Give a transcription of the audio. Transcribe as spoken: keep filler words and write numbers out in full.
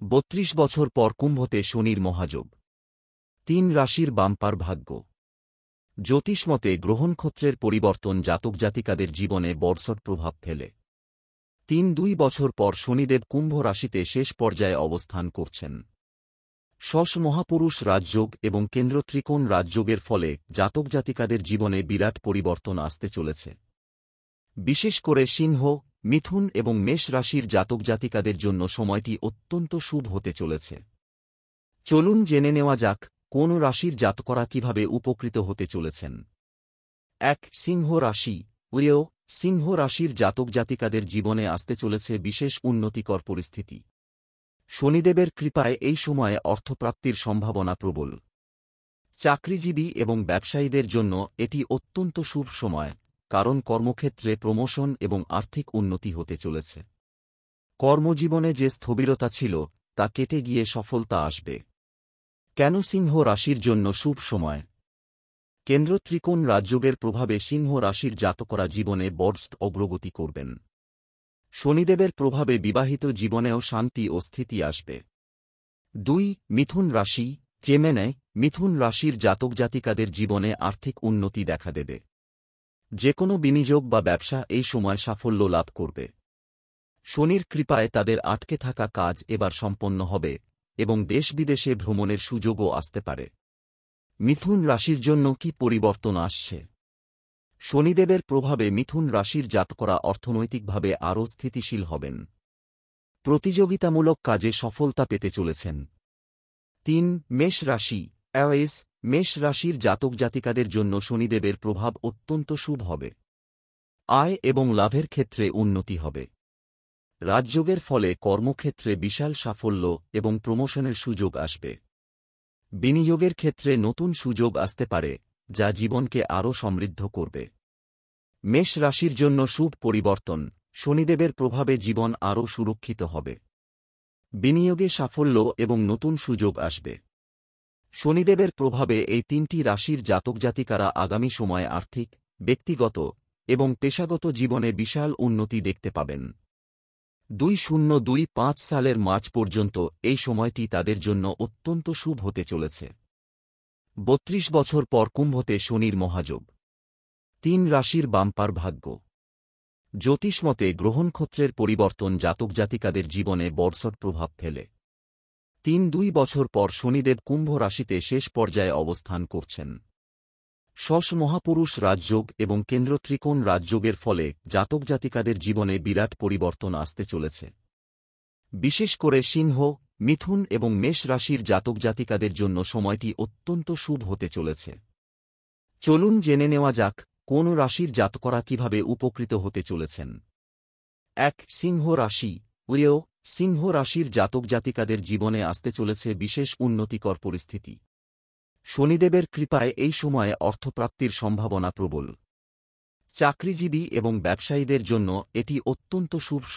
বত্রিশ বছর পর কুম্ভতে শনির মহাযোগ। তিন রাশির বাম্পার ভাগ্য। জ্যোতিষমতে গ্রহণক্ষত্রের পরিবর্তন জাতক জাতিকাদের জীবনে বড়সড় প্রভাব ফেলে। তিন দুই বছর পর শনিদেব কুম্ভ রাশিতে শেষ পর্যায়ে অবস্থান করছেন। শশ মহাপুরুষ রাজযোগ এবং কেন্দ্র ত্রিকোণ রাজযোগের ফলে জাতক জাতিকাদের জীবনে বিরাট পরিবর্তন আসতে চলেছে। বিশেষ করে সিংহ, মিথুন এবং মেষ রাশির জাতক জাতিকাদের জন্য সময়টি অত্যন্ত শুভ হতে চলেছে। চলুন জেনে নেওয়া যাক কোন রাশির জাতকরা কিভাবে উপকৃত হতে চলেছেন। এক সিংহ রাশি। উড়েও সিংহ রাশির জাতক জাতিকাদের জীবনে আসতে চলেছে বিশেষ উন্নতিকর পরিস্থিতি। শনিদেবের কৃপায় এই সময়ে অর্থপ্রাপ্তির সম্ভাবনা প্রবল। চাকরিজীবী এবং ব্যবসায়ীদের জন্য এটি অত্যন্ত শুভ সময়, কারণ কর্মক্ষেত্রে প্রমোশন এবং আর্থিক উন্নতি হতে চলেছে। কর্মজীবনে যে স্থবিরতা ছিল তা কেটে গিয়ে সফলতা আসবে। কেন সিংহ রাশির জন্য শুভ সময়? কেন্দ্র ত্রিকোণ রাজযোগের প্রভাবে সিংহ রাশির জাতকরা জীবনে বড়সড় অগ্রগতি করবেন। শনিদেবের প্রভাবে বিবাহিত জীবনেও শান্তি ও স্থিতি আসবে। দুই মিথুন রাশি। জেমেনাই মিথুন রাশির জাতক জাতিকাদের জীবনে আর্থিক উন্নতি দেখা দেবে। যে কোনো বিনিয়োগ বা ব্যবসা এই সময় সাফল্য লাভ করবে। শনির কৃপায় তাদের আটকে থাকা কাজ এবার সম্পন্ন হবে এবং দেশ বিদেশে ভ্রমণের সুযোগও আসতে পারে। মিথুন রাশির জন্য কি পরিবর্তন আসছে? শনিদেবের প্রভাবে মিথুন রাশির জাতকরা অর্থনৈতিকভাবে আরও স্থিতিশীল হবেন। প্রতিযোগিতামূলক কাজে সফলতা পেতে চলেছেন। তিন মেষ রাশি। অ্যাওয়েস মেষ রাশির জাতক জাতিকাদের জন্য শনিদেবের প্রভাব অত্যন্ত শুভ হবে। আয় এবং লাভের ক্ষেত্রে উন্নতি হবে। রাজযোগের ফলে কর্মক্ষেত্রে বিশাল সাফল্য এবং প্রমোশনের সুযোগ আসবে। বিনিয়োগের ক্ষেত্রে নতুন সুযোগ আসতে পারে, যা জীবনকে আরও সমৃদ্ধ করবে। মেষ রাশির জন্য শুভ পরিবর্তন। শনিদেবের প্রভাবে জীবন আরও সুরক্ষিত হবে। বিনিয়োগে সাফল্য এবং নতুন সুযোগ আসবে। শনিদেবের প্রভাবে এই তিনটি রাশির জাতক জাতিকারা আগামী সময়ে আর্থিক, ব্যক্তিগত এবং পেশাগত জীবনে বিশাল উন্নতি দেখতে পাবেন। দুই শূন্য দুই পাঁচ সালের মার্চ পর্যন্ত এই সময়টি তাদের জন্য অত্যন্ত শুভ হতে চলেছে। বত্রিশ বছর পর কুম্ভতে শনির মহাযোগ। তিন রাশির বাম্পার ভাগ্য। জ্যোতিষমতে গ্রহণক্ষত্রের পরিবর্তন জাতক জাতিকাদের জীবনে বড়সড় প্রভাব ফেলে। তিন দুই বছর পর শনিদেব কুম্ভ রাশিতে শেষ পর্যায়ে অবস্থান করছেন। শশ মহাপুরুষ রাজযোগ এবং কেন্দ্র ত্রিকোণ রাজযোগের ফলে জাতক জাতিকাদের জীবনে বিরাট পরিবর্তন আসতে চলেছে। বিশেষ করে সিংহ, মিথুন এবং মেষ রাশির জাতক জাতিকাদের জন্য সময়টি অত্যন্ত শুভ হতে চলেছে। চলুন জেনে নেওয়া যাক কোন রাশির জাতকরা কিভাবে উপকৃত হতে চলেছেন। এক সিংহ রাশি। উড়েও সিংহ রাশির জাতক জাতিকাদের জীবনে আসতে চলেছে বিশেষ উন্নতিকর পরিস্থিতি। শনিদেবের কৃপায় এই সময়ে অর্থপ্রাপ্তির সম্ভাবনা প্রবল। চাকরিজীবী এবং ব্যবসায়ীদের জন্য এটি অত্যন্ত শুভ